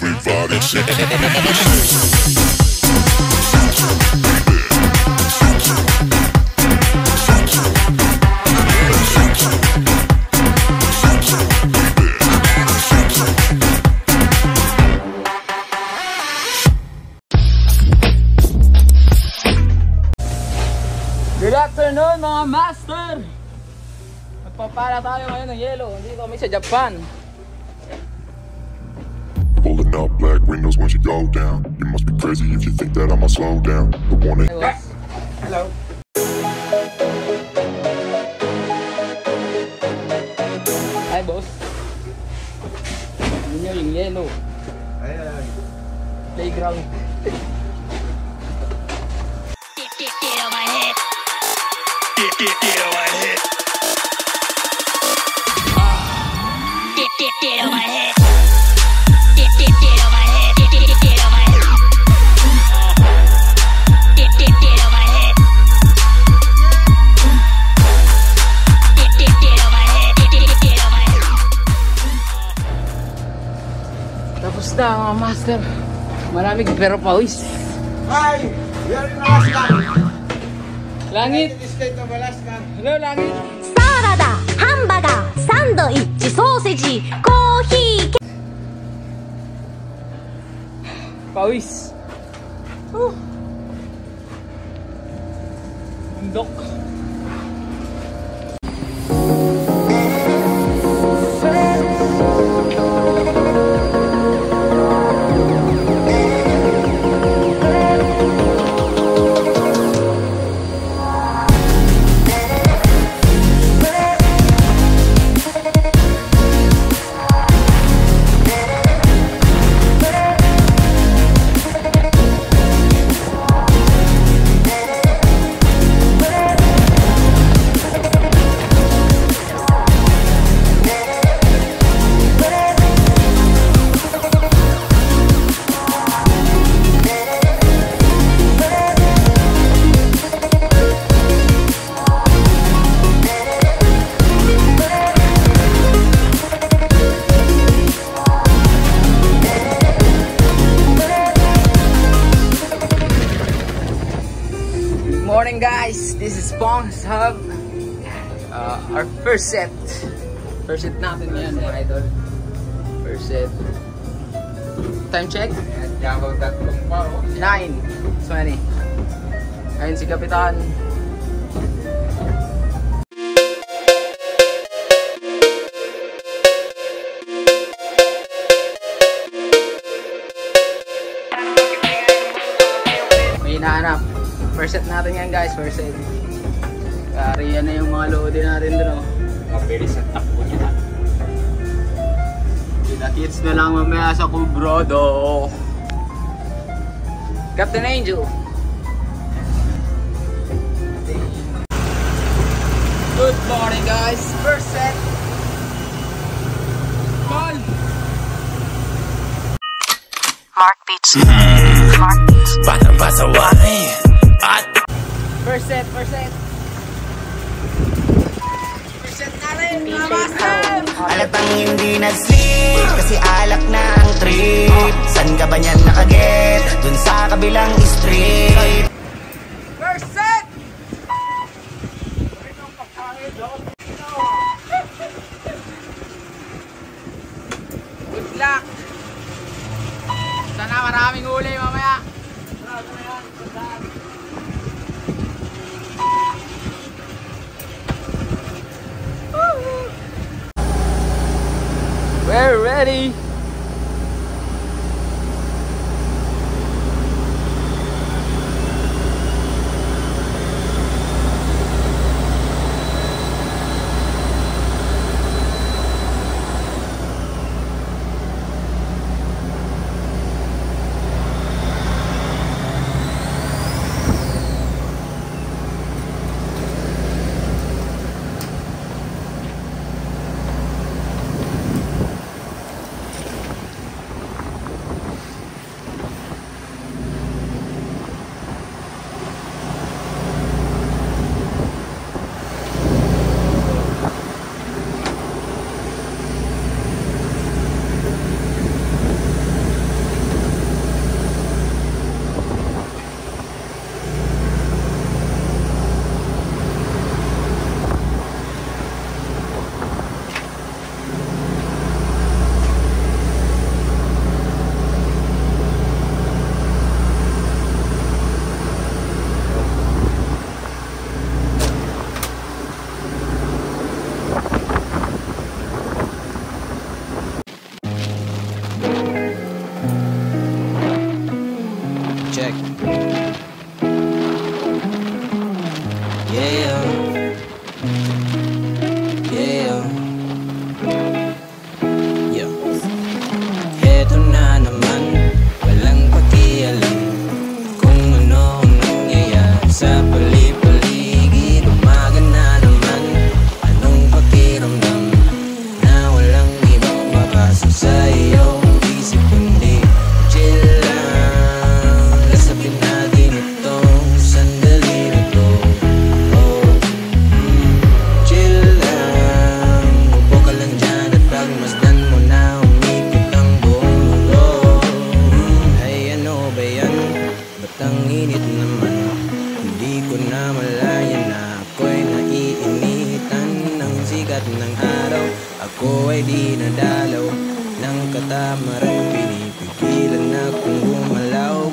Good afternoon mga master! Nagpapala tayo ngayon ng yelo. Dito kami sa Japan. Pulling up black windows when you go down. You must be crazy if you think that I'ma slow down. The one that... Hello. Hi boss. Yun yung yelo. Ayan. Playground. Get on my head. Get on my head. Get on my head. Get on my head. Get on my head. Get on my head. Get on my head. Get on my head. Tapos na mga master. Maraming pero pawis. Hi! We are in Alaska. Langit! In the state of Alaska. Hello, langit! サラダ、ハンバーガー、サンドイッチ、ソーセージ、コーヒー。 Pawis! Bundok! Morning guys, this is Pong's Hub. Our first set natin yan mga idol. First set. Time check? 9:20. Ayun si Kapitan. May hinahanap. First set natin yan guys, first set. Kari yan na yung mga loadin natin dun oh. Mabilis ang takbo niya. Kita-kits na lang mamaya sa Kubrodo. Captain Angel. Good morning guys, first set. Ball. Mark Beach. Mark Beach. First set. First set natin, mga master! Alatang hindi nag-sleep kasi alak na ang trip. San ka ba niyan nakaget? Dun sa kabilang street. First set! Good luck! Sana maraming huli mamaya. We're ready!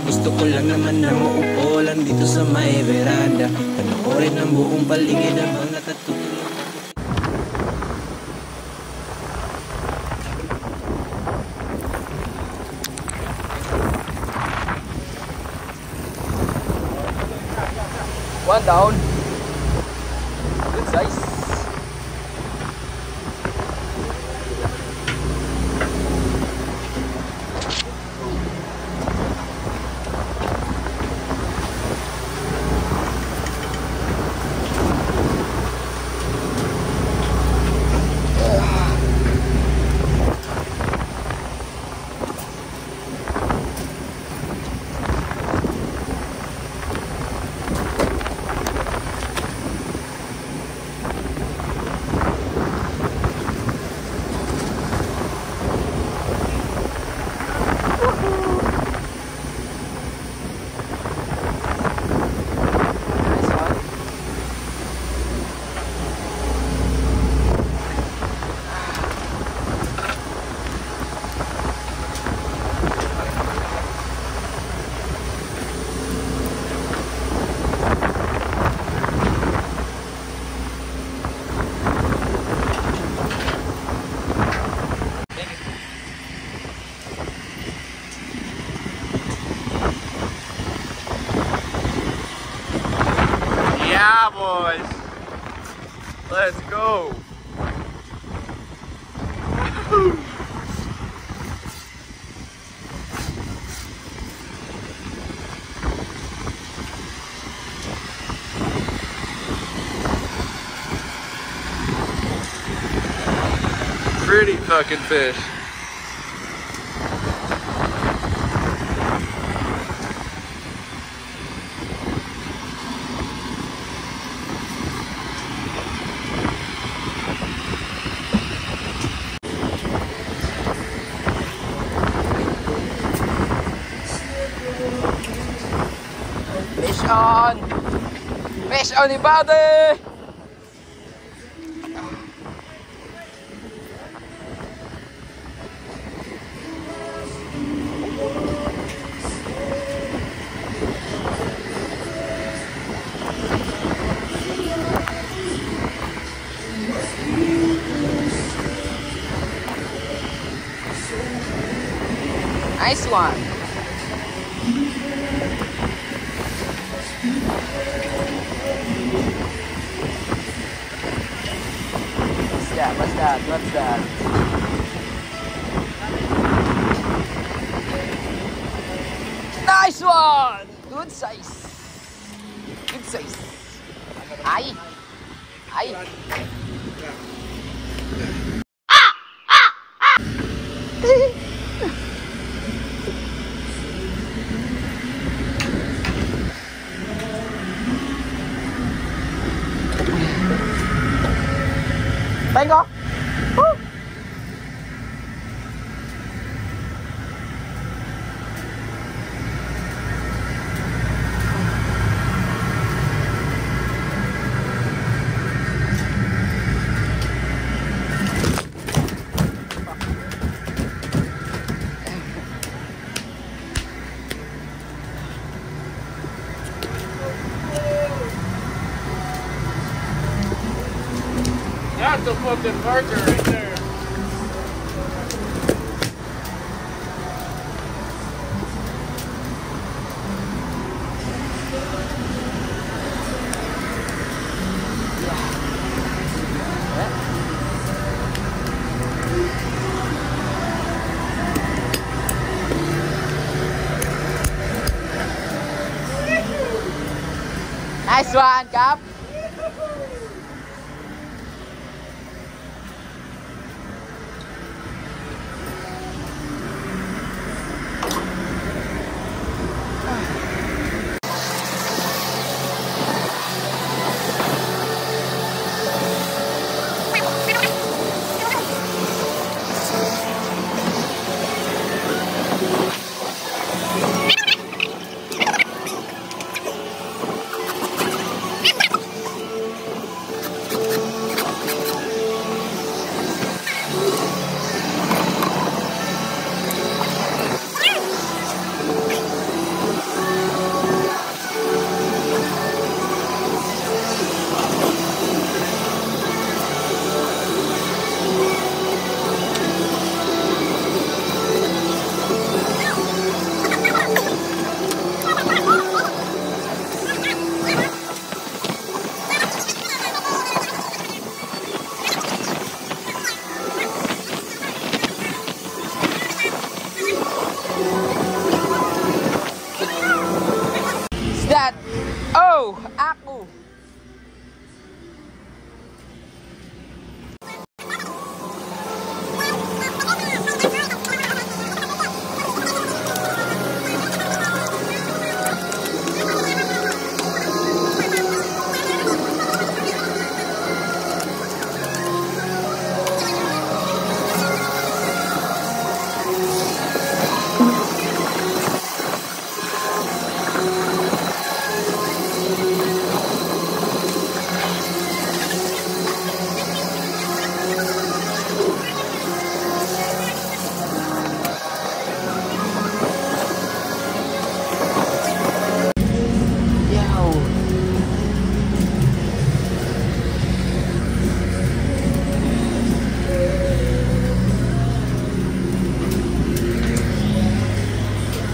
Gusto ko lang naman na maupo lang dito sa may veranda. Panoorin ang buong paligid habang nakatutulog. One down. Good size. Yeah, boys. Let's go. Pretty fucking fish. Fish on! Fish on the body! Nice one! What's that? What's that? Nice one! Good size. Good size. Ay! Ay! Vengo! Woo! That's a fucking marker right there. Nice one, Cap!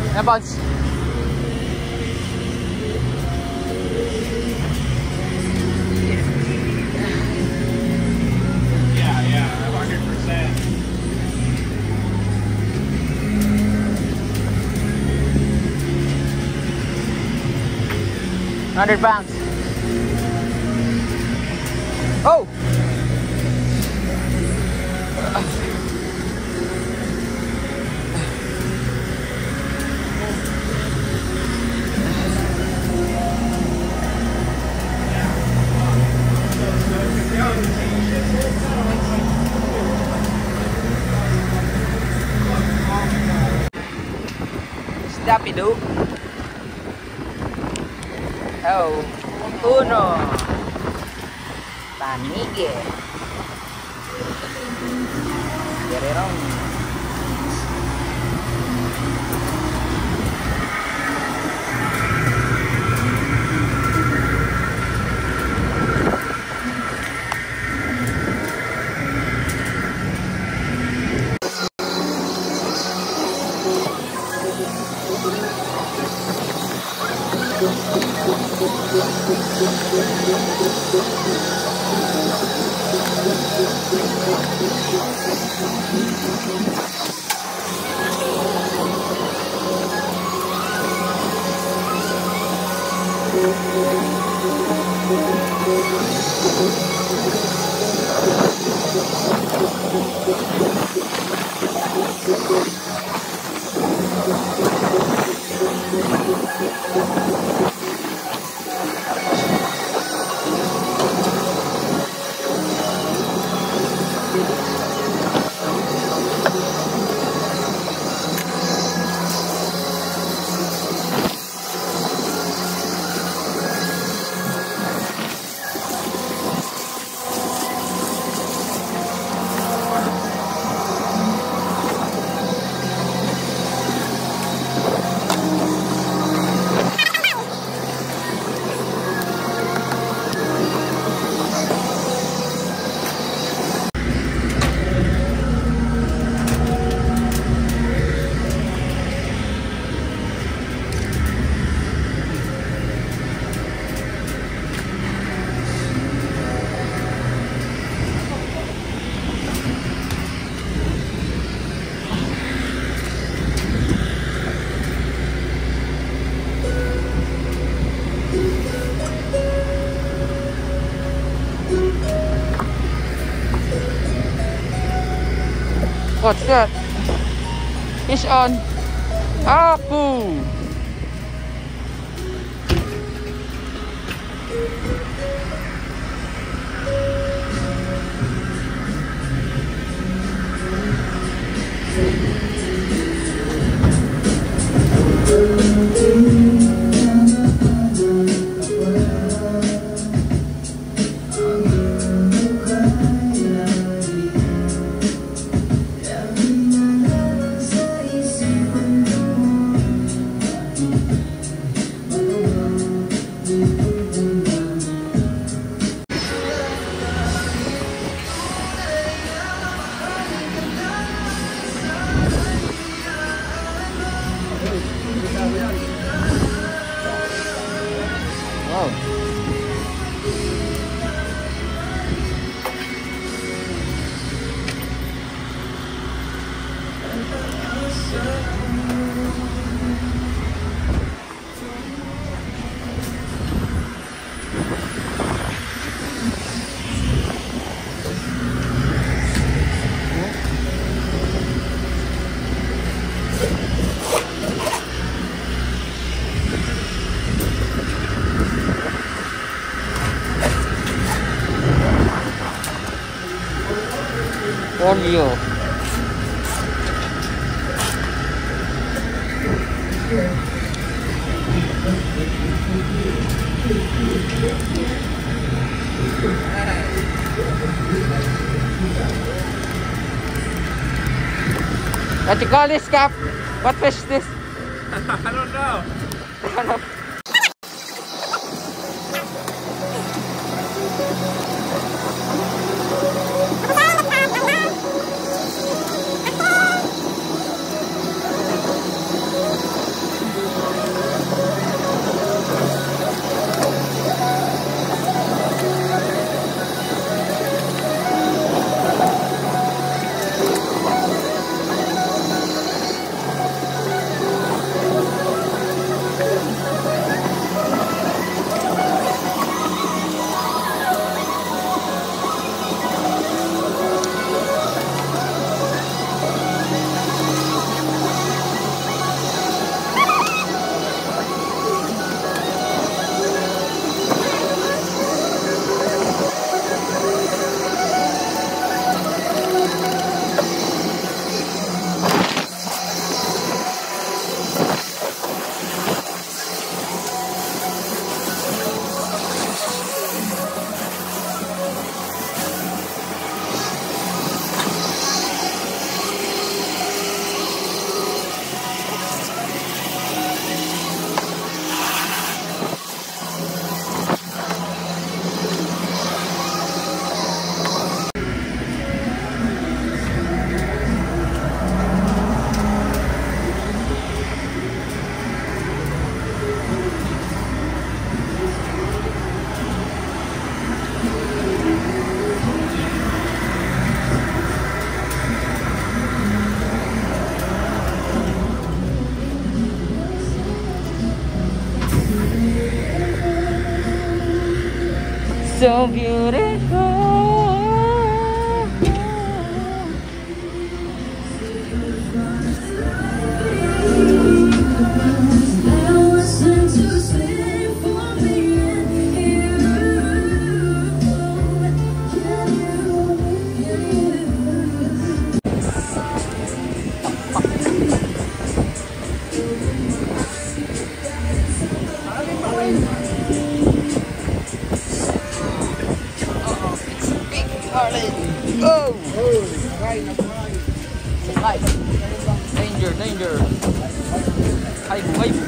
Bounce. Yeah, 100%. 100 pounds. Oh! Rapido. Oh, uno. Panigue. Guerrero. What's that? Fish on. Apu. Polio. What you call this, Cap? What fish is this? I don't know. so beautiful. Oh! Sakay. Danger, danger. Haibu, haibu.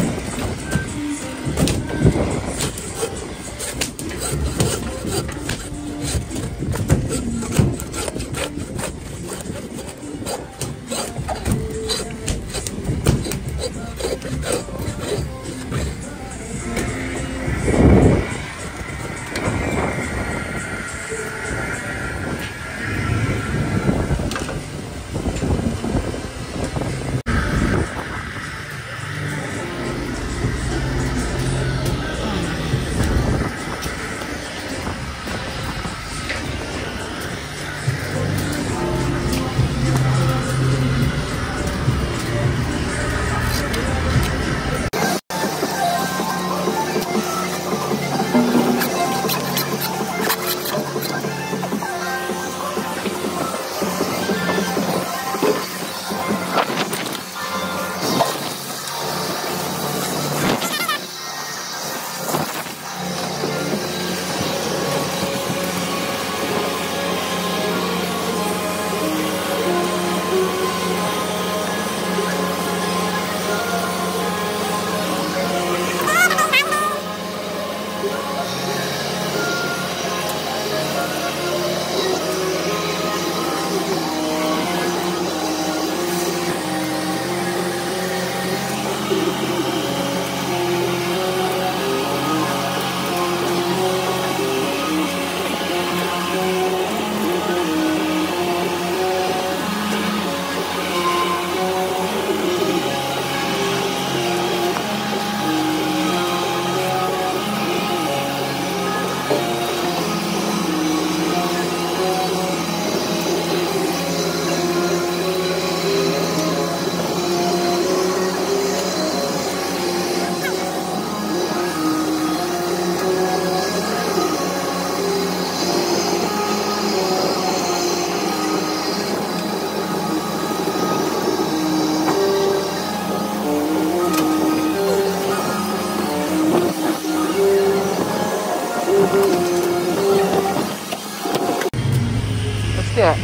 What's that?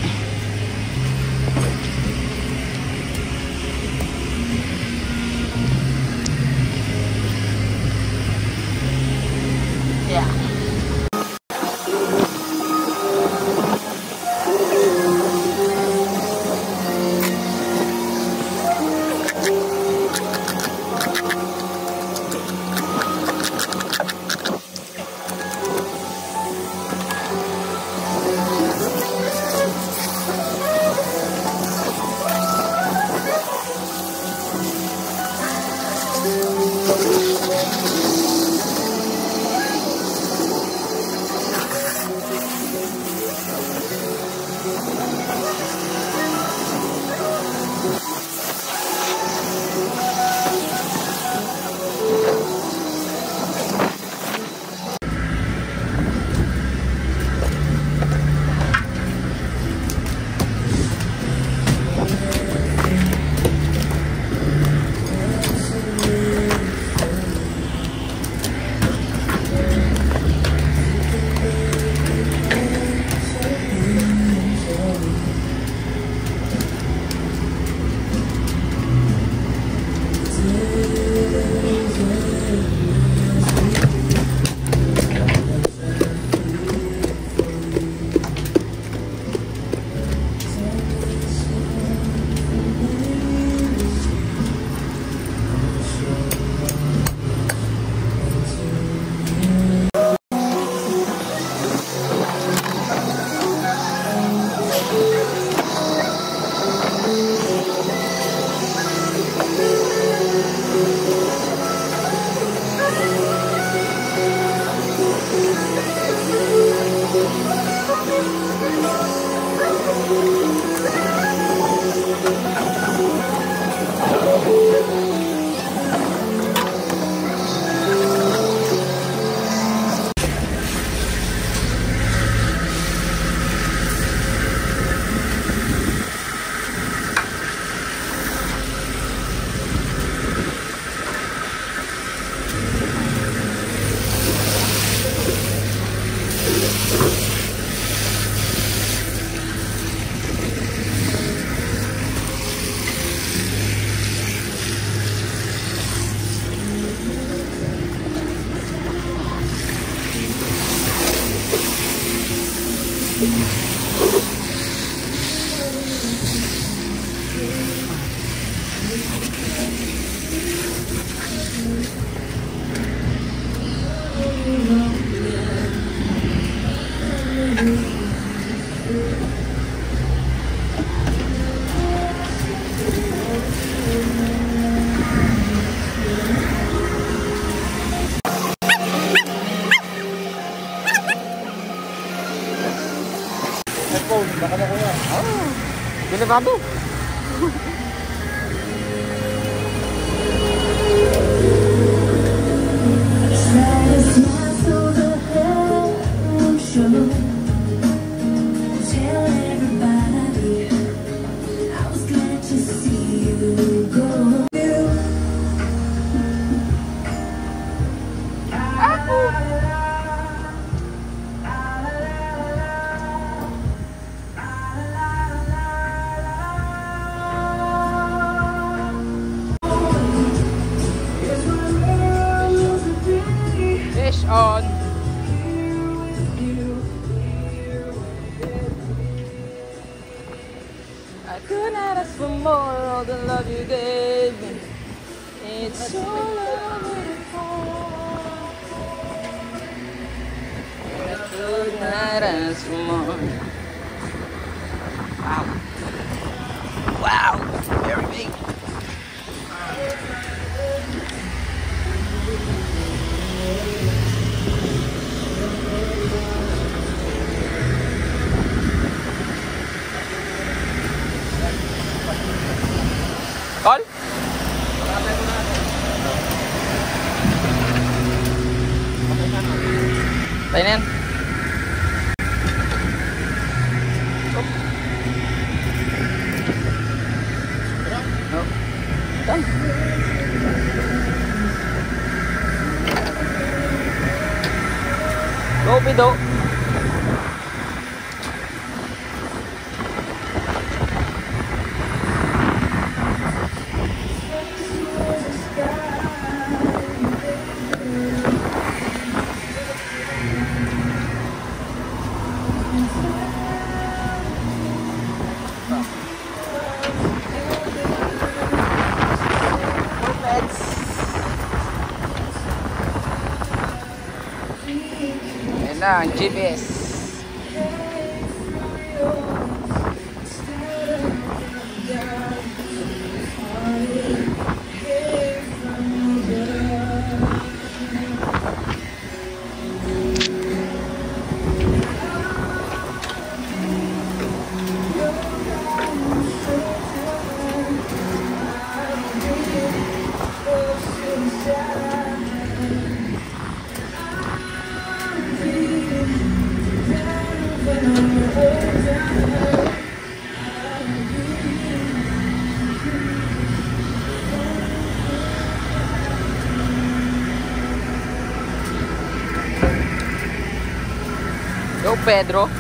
Yeah. Babu. Fish on. I could not ask for more, all the love you gave me. It's so beautiful. I could not ask for more. Wow. Wow. Very big. Call? Tayo na yan. No. Done. Go, Pido. Ayan na ang GPS. Go, Pedro.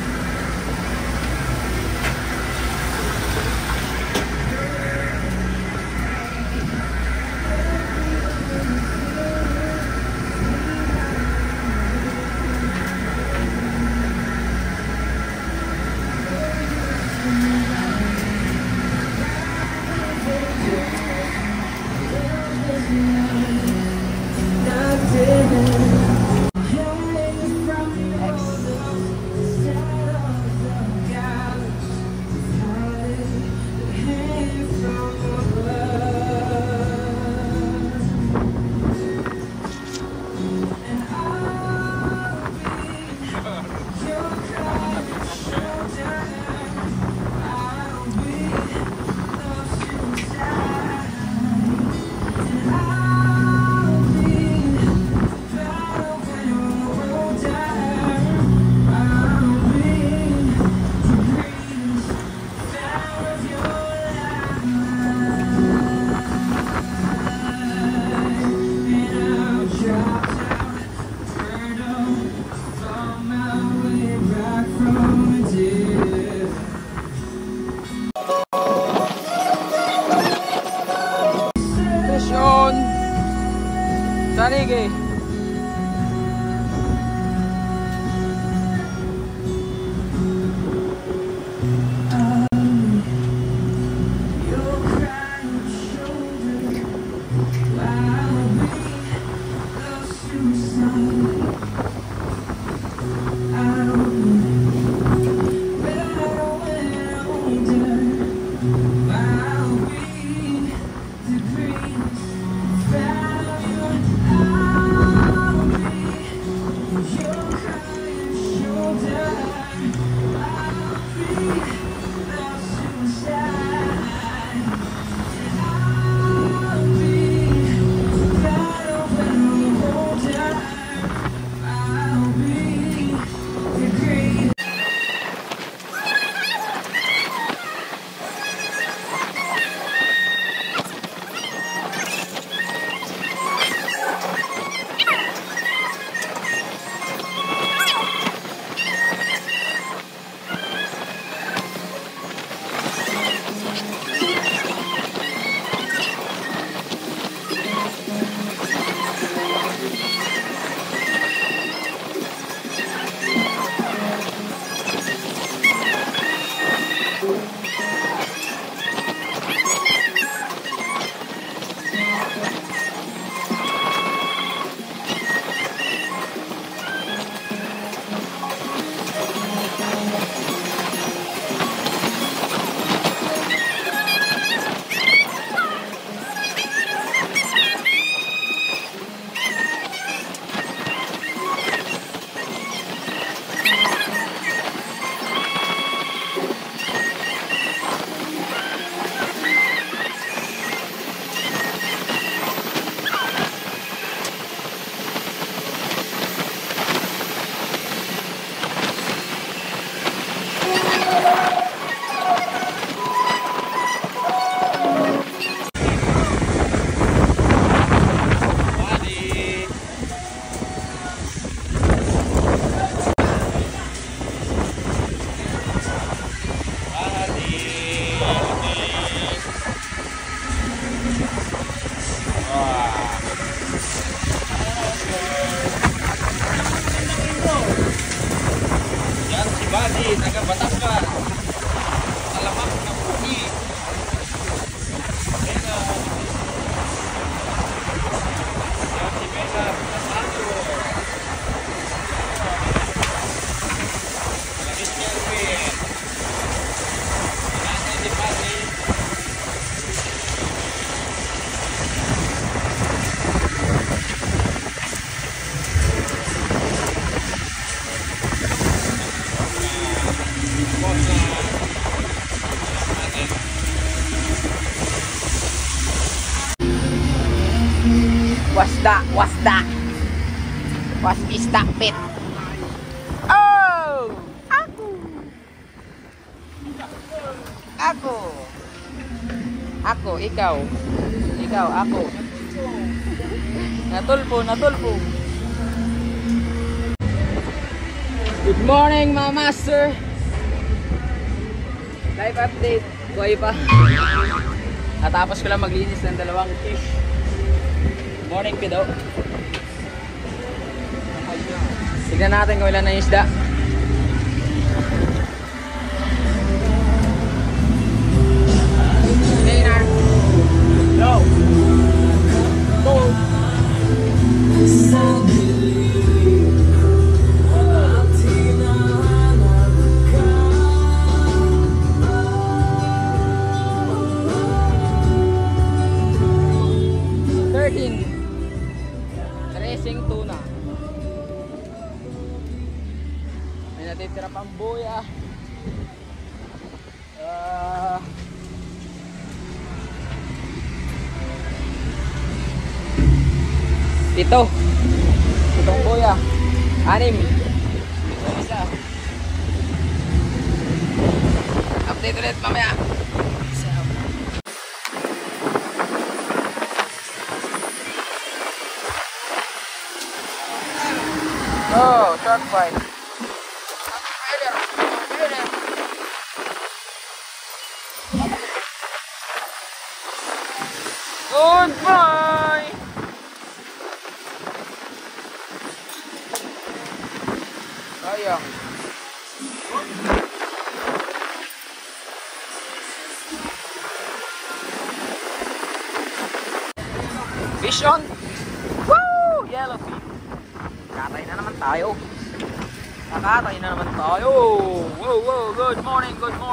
Sarige. Taga Batangas, Alamak na Puhi. Bella. Yan si Bella Pinasado. Malagit niya Ruin. Pinasay si Pati. Was is that pit? Oh! Ako, ikaw, ako. Natulpo. Good morning, mga master. Live update. Buhay pa. Natapos ko lang maglinis ng 2 fish. Good morning, Pido. Tignan natin kung ilan na yung isda. Container. Go. Go. Racing tuna. May natitira pang buya. Itong buya. 6. Isa. Update ulit mamaya. Oh, shark bite. Goodbye. Sayang. Fish on. Woo! Yellowfin. Nakatay na naman tayo. Whoa, good morning.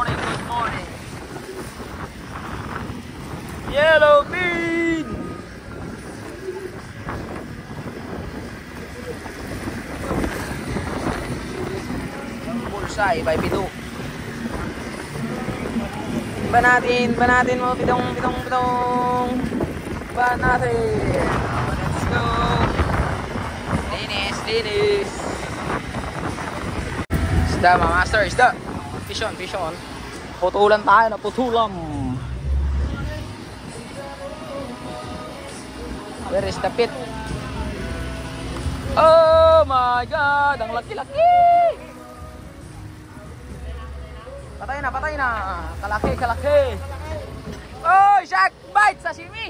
Yellowfin. Bullseye by Pido. Ba natin mo Pidong. Ba natin. Let's go. Linis. Isda mga master, isda. Fish on. Putulan tayo na putulam. Where is the pit? Oh my God, ang laki-laki. Patay na. Kalaki. Oh, shark bite, sashimi.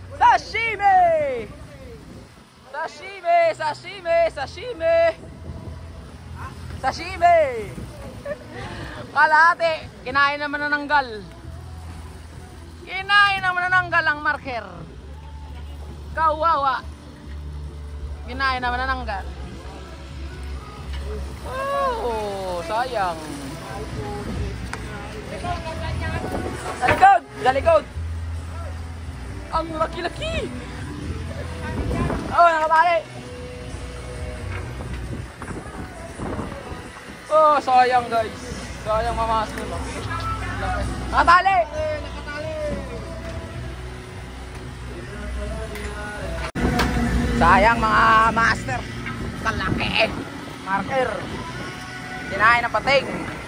Kalahati, kinain naman na nanggal ang marker. Kawawa. Kinain naman nananggal. Oh, sayang. Sa likod! Sa likod! Ang laki-laki! Oh, nakatali! Oh, sayang guys. Sayang mamasok nito. Nakatali! Sayang mga master. Kalaki eh. Marker. Kinain ng pating.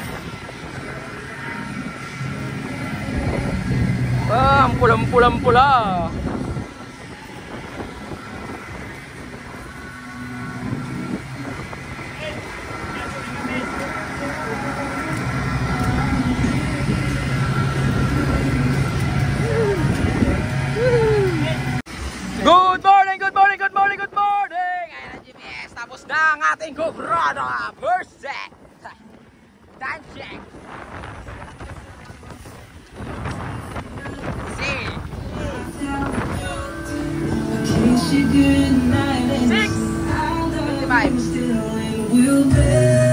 Pulang-pulang-pula. Good morning, good morning, good morning, good morning! Ayan ang GPS, tapos na ang ating Cobrada first set. Time check. See. 6:55.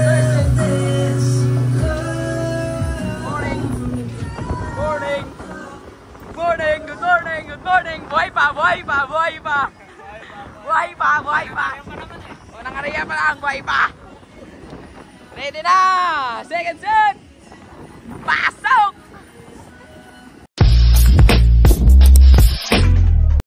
Good morning, good morning. Buhay pa, buhay pa, buhay pa. Buhay pa, buhay pa. O, nangariya pa lang, buhay pa. Ready na! Second set! Pass!